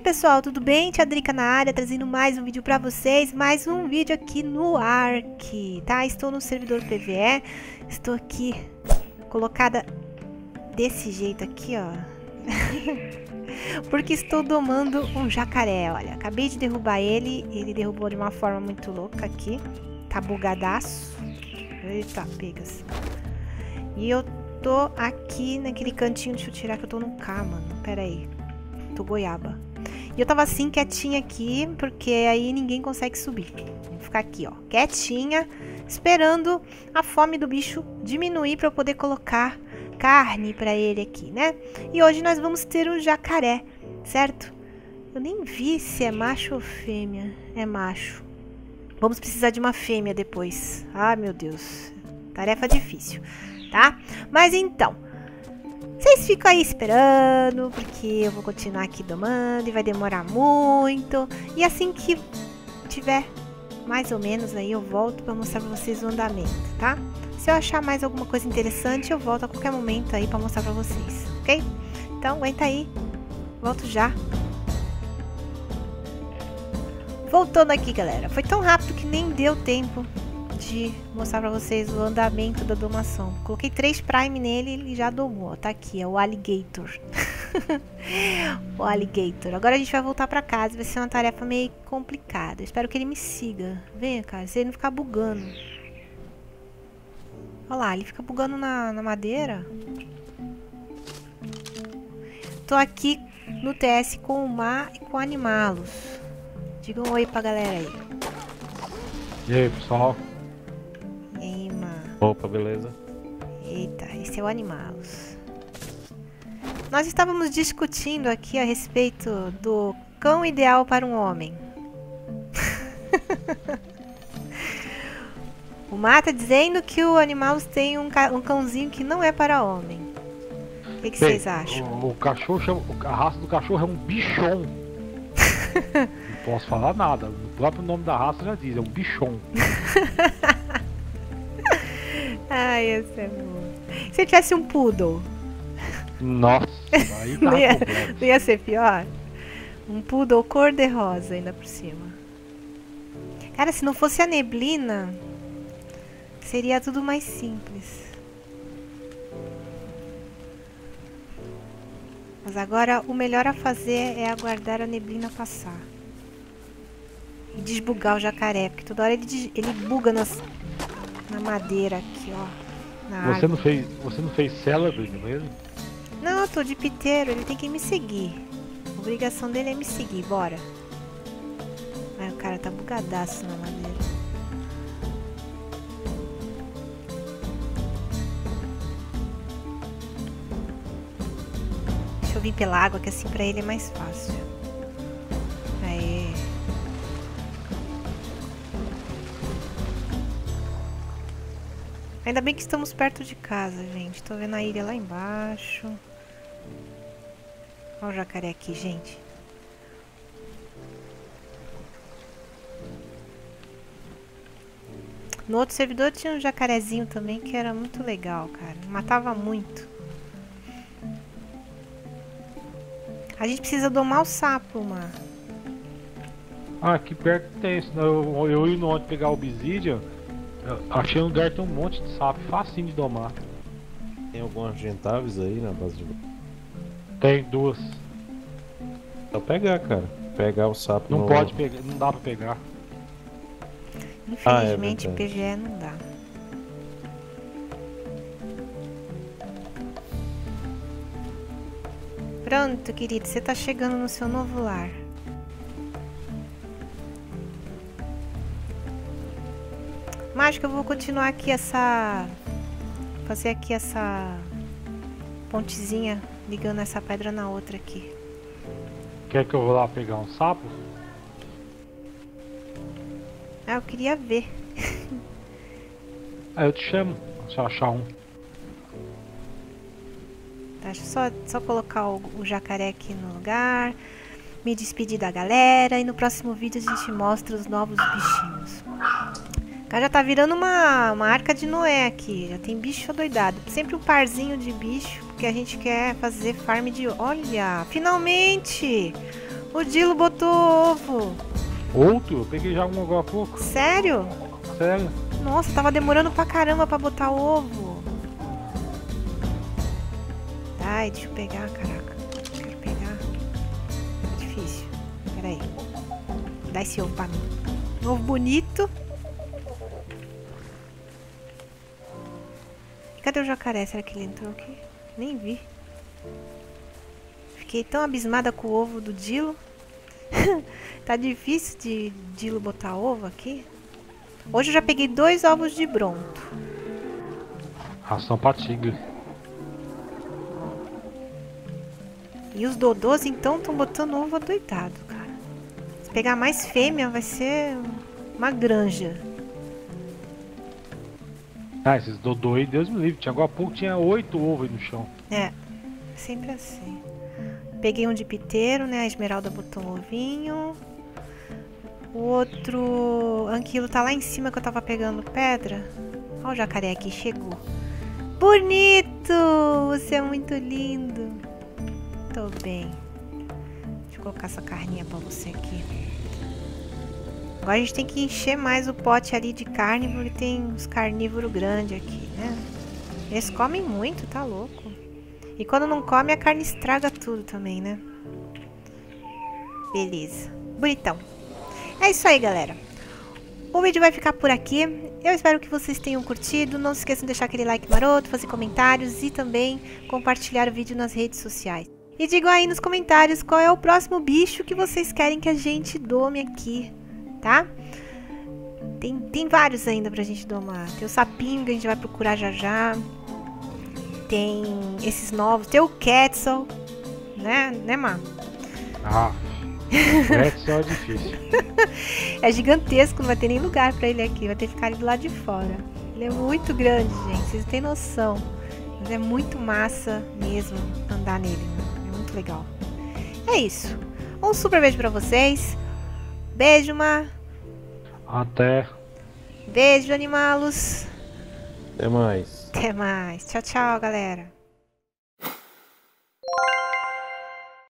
pessoal, tudo bem? Tia Drica na área, trazendo mais um vídeo pra vocês, mais um vídeo aqui no Ark, tá? Estou no servidor PvE, estou aqui colocada desse jeito aqui, ó, porque estou domando um jacaré, olha, acabei de derrubar ele derrubou de uma forma muito louca aqui, tá bugadaço, eita, pegas, e eu tô aqui naquele cantinho, deixa eu tirar que eu tô no K, mano, pera aí. Tô goiaba. E eu tava assim, quietinha aqui, porque aí ninguém consegue subir. Vou ficar aqui, ó, quietinha, esperando a fome do bicho diminuir pra eu poder colocar carne pra ele aqui, né? E hoje nós vamos ter um jacaré, certo? Eu nem vi se é macho ou fêmea. É macho. Vamos precisar de uma fêmea depois. Ah, meu Deus. Tarefa difícil, tá? Mas então... vocês ficam aí esperando, porque eu vou continuar aqui domando e vai demorar muito. E assim que tiver mais ou menos aí, eu volto para mostrar para vocês o andamento, tá? Se eu achar mais alguma coisa interessante, eu volto a qualquer momento aí para mostrar para vocês, ok? Então, aguenta aí. Volto já. Voltando aqui, galera. Foi tão rápido que nem deu tempo de mostrar pra vocês o andamento da domação. Coloquei 3 Prime nele e ele já domou, ó, tá aqui, é o Alligator. O Alligator. Agora a gente vai voltar pra casa, vai ser uma tarefa meio complicada. Eu espero que ele me siga. Venha, cara, se ele não ficar bugando. Olha lá, ele fica bugando na madeira. Tô aqui no TS com o Mar e com o Animalos. Diga um oi pra galera aí. E aí, pessoal? Opa, beleza? Eita, esse é o Animalos. Nós estávamos discutindo aqui a respeito do cão ideal para um homem. O Mata dizendo que o Animalos tem um cãozinho que não é para homem. O que vocês acham? O cachorro a raça do cachorro é um bichão. Não posso falar nada. O próprio nome da raça já diz, é um bichão. Ai, esse é bom. Se eu tivesse um poodle. Nossa, aí tá não ia ser pior? Um poodle cor-de-rosa ainda por cima. Cara, se não fosse a neblina, seria tudo mais simples. Mas agora o melhor a fazer é aguardar a neblina passar. E desbugar o jacaré, porque toda hora ele buga na madeira aqui, ó. Você não fez celebrity mesmo? Não, eu tô de piteiro, ele tem que me seguir. A obrigação dele é me seguir, bora. Ai, o cara tá bugadaço na madeira. Deixa eu vir pela água, que assim pra ele é mais fácil. Aê. Ainda bem que estamos perto de casa, gente. Tô vendo a ilha lá embaixo. Olha o jacaré aqui, gente. No outro servidor tinha um jacarezinho também que era muito legal, cara. Matava muito. A gente precisa domar o sapo, mano. Ah, aqui perto tem isso. Eu indo onde pegar o obsidian. Achei um lugar que tem um monte de sapo, facinho de domar. Tem algumas gentáveis aí na base de... Tem 2. Só pegar, cara. Pegar o sapo. Não pode pegar, não dá pra pegar. Infelizmente, PGE não dá. Pronto, querido, você tá chegando no seu novo lar. Mágica, eu vou continuar aqui fazer aqui essa pontezinha ligando essa pedra na outra aqui. Quer que eu vou lá pegar um sapo? Ah, eu queria ver. Eu te chamo, se eu achar um. Tá, deixa eu só colocar o jacaré aqui no lugar. Me despedir da galera. E no próximo vídeo a gente mostra os novos bichinhos. Já tá virando uma arca de Noé aqui. Já tem bicho adoidado. Sempre um parzinho de bicho, porque a gente quer fazer farm de... Olha, finalmente! O Dilo botou ovo. Outro? Eu peguei já um agora há pouco. Sério? Sério. Nossa, tava demorando pra caramba pra botar ovo. Ai, deixa eu pegar, caraca. Quero pegar. É difícil. Pera aí. Dá esse ovo pra mim. Um ovo bonito. Cadê o jacaré? Será que ele entrou aqui? Nem vi. Fiquei tão abismada com o ovo do Dilo. Tá difícil de Dilo botar ovo aqui. Hoje eu já peguei 2 ovos de bronto. Ração pra tigre. E os dodôs então estão botando ovo adoidado, cara. Se pegar mais fêmea vai ser uma granja. Ah, esses dodô aí, Deus me livre. Tinha agora há pouco, tinha 8 ovos aí no chão. É, sempre assim. Peguei um de piteiro, né? A Esmeralda botou um ovinho. O outro anquilo tá lá em cima que eu tava pegando pedra. Olha o jacaré aqui, chegou. Bonito! Você é muito lindo. Tô bem. Deixa eu colocar essa carninha pra você aqui. Agora a gente tem que encher mais o pote ali de carne, porque tem uns carnívoros grandes aqui, né? Eles comem muito, tá louco. E quando não come, a carne estraga tudo também, né? Beleza. Bonitão. É isso aí, galera. O vídeo vai ficar por aqui. Eu espero que vocês tenham curtido. Não se esqueçam de deixar aquele like maroto, fazer comentários e também compartilhar o vídeo nas redes sociais. E digam aí nos comentários qual é o próximo bicho que vocês querem que a gente dome aqui, tá? Tem vários ainda pra gente domar. Tem o sapinho que a gente vai procurar já já. Tem esses novos. Tem o Quetzal, né, Má? Ah, o Quetzal é difícil. É gigantesco, não vai ter nem lugar pra ele aqui. Vai ter que ficar ali do lado de fora. Ele é muito grande, gente. Vocês não têm noção. Mas é muito massa mesmo andar nele, né? É muito legal. É isso. Um super beijo pra vocês. Beijo, Má. Até. Beijo, animalos. Até mais. Até mais. Tchau, tchau, galera.